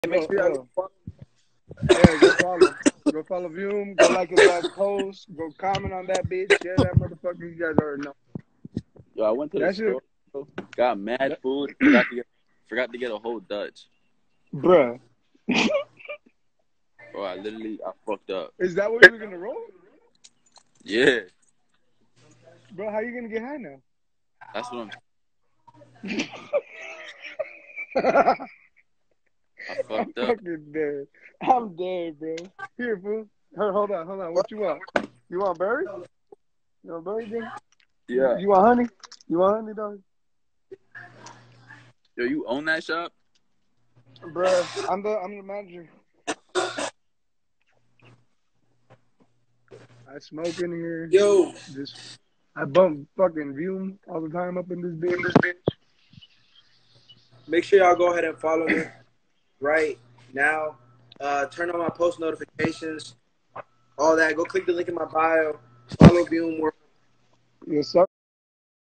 Make sure y'all Yo, yeah, go follow Vume, go like his last post, go comment on that bitch, share that motherfucker. You guys already know. Yo, I went to the That shit, store, bro, got mad food, forgot to get a whole Dutch. bruh. Bro, I fucked up. Is that what you were gonna roll? Yeah, Bro, how you gonna get high now? that's what I I'm fucked up. fucking dead. I'm dead, bro. Here, fool. Hold on. What you want? You want berry? You want berry, bro? Yeah. You want honey? You want honey, dog? Yo, you own that shop? Bruh, I'm the manager. I smoke in here. Yo, I bump fucking Vume all the time up in this bitch. make sure y'all go ahead and follow me right now. Turn on my post notifications, all that. Go click the link in my bio. Follow Boom World. Yes, sir.